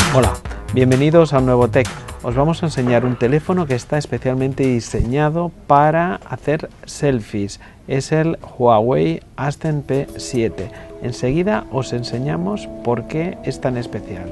Hola, bienvenidos a un nuevo Tech. Os vamos a enseñar un teléfono que está especialmente diseñado para hacer selfies. Es el Huawei Ascend P7. Enseguida os enseñamos por qué es tan especial.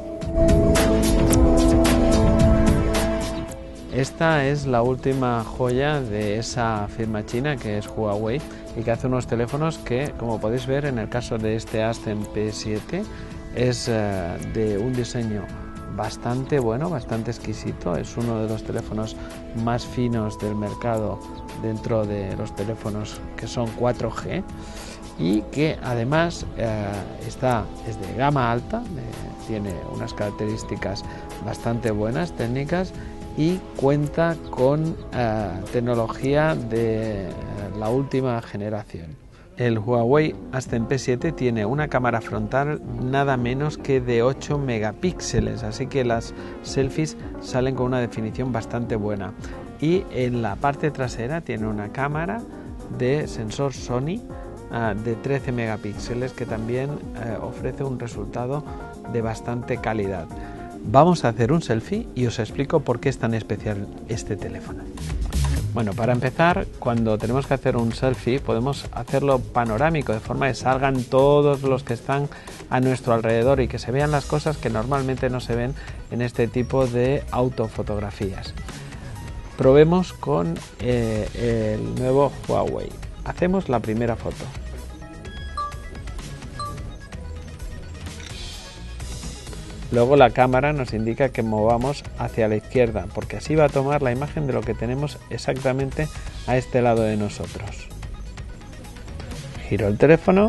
Esta es la última joya de esa firma china que es Huawei y que hace unos teléfonos que, como podéis ver en el caso de este Ascend P7, es de un diseño bastante bueno, bastante exquisito. Es uno de los teléfonos más finos del mercado dentro de los teléfonos que son 4G y que además es de gama alta, tiene unas características bastante buenas técnicas y cuenta con tecnología de la última generación. El Huawei Ascend P7 tiene una cámara frontal nada menos que de 8 megapíxeles, así que las selfies salen con una definición bastante buena. Y en la parte trasera tiene una cámara de sensor Sony de 13 megapíxeles que también ofrece un resultado de bastante calidad. Vamos a hacer un selfie y os explico por qué es tan especial este teléfono. Bueno, para empezar, cuando tenemos que hacer un selfie podemos hacerlo panorámico, de forma que salgan todos los que están a nuestro alrededor y que se vean las cosas que normalmente no se ven en este tipo de autofotografías. Probemos con el nuevo Huawei. Hacemos la primera foto. Luego la cámara nos indica que movamos hacia la izquierda, porque así va a tomar la imagen de lo que tenemos exactamente a este lado de nosotros. Giro el teléfono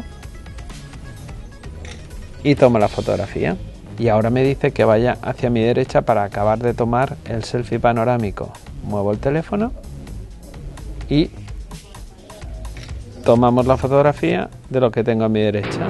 y tomo la fotografía. Y ahora me dice que vaya hacia mi derecha para acabar de tomar el selfie panorámico. Muevo el teléfono y tomamos la fotografía de lo que tengo a mi derecha.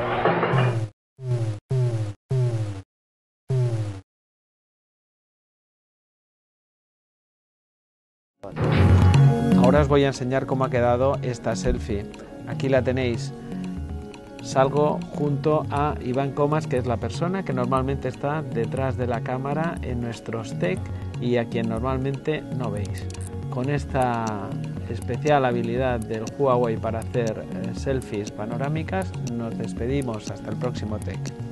Ahora os voy a enseñar cómo ha quedado esta selfie. Aquí la tenéis. Salgo junto a Iván Comas, que es la persona que normalmente está detrás de la cámara en nuestros Tech y a quien normalmente no veis. Con esta especial habilidad del Huawei para hacer selfies panorámicas, nos despedimos hasta el próximo Tech.